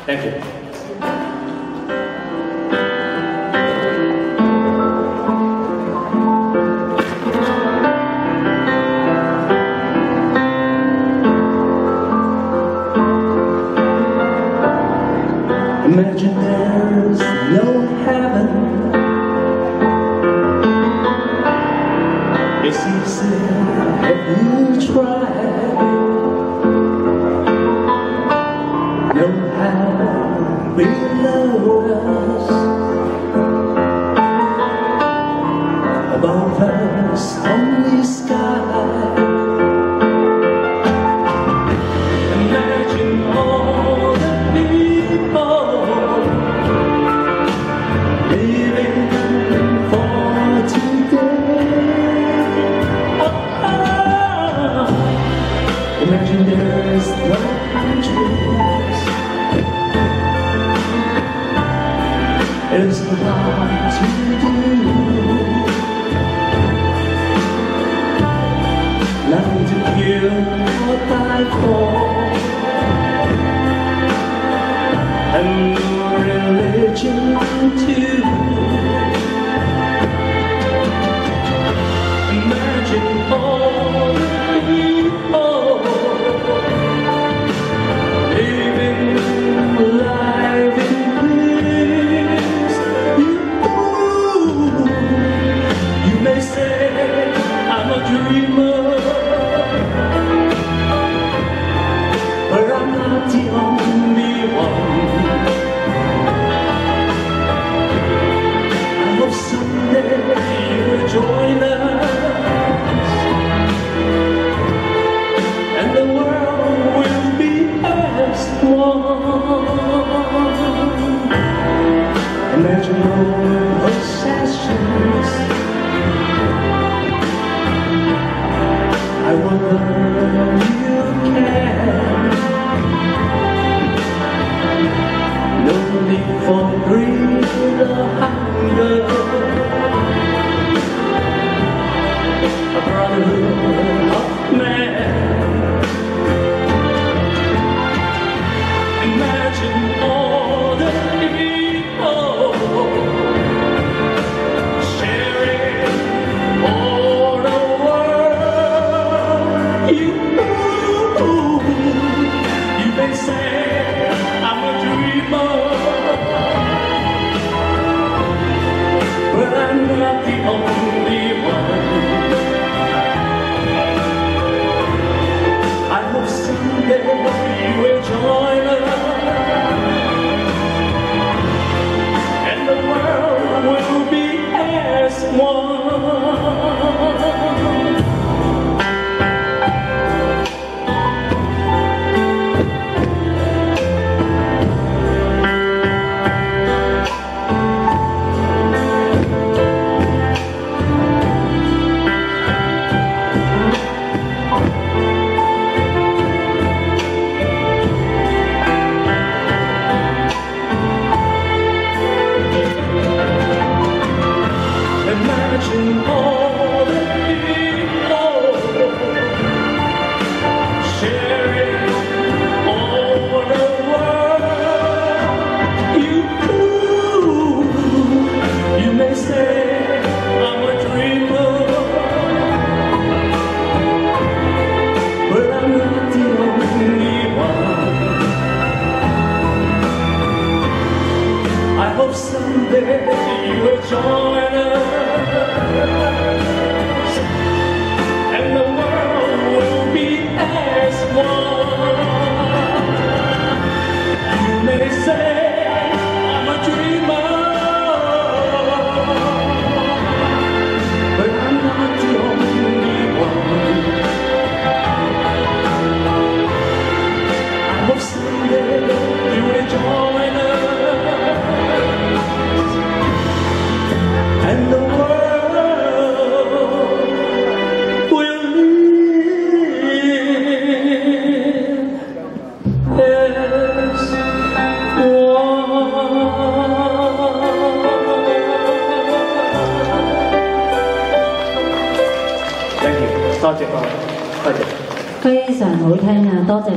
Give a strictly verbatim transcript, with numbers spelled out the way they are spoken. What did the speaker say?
Thank you. Imagine there's no heaven. It's easy, have you tried? No heaven below us, above us only sky. Imagine all the people living for today. Oh, oh. Imagine there's no countries. It's a lot to do. Nothing to kill or die for, and no religion too. Imagine all the people living life in bliss. You, you may say I'm a dreamer, but I'm not the only one. I hope someday you'll join us, and the world will be as one. Imagine no obsessions. I wonder you can. No need for greed or hunger, a brotherhood of man. Imagine all the people sharing all the world. You, you may say I'm a dreamer, but I'm not the only one. I hope someday you will join us, and the world will be as one. Imagine all the people sharing all the world. You, you may say I'm a dreamer, but I'm not the only one. I hope someday you will join us, and the world will be as one. You may say I'm a dreamer, but I'm not the only one. I hope someday you will join us, and the world Thank you，多謝各位，多謝。非常好聽啊，多謝。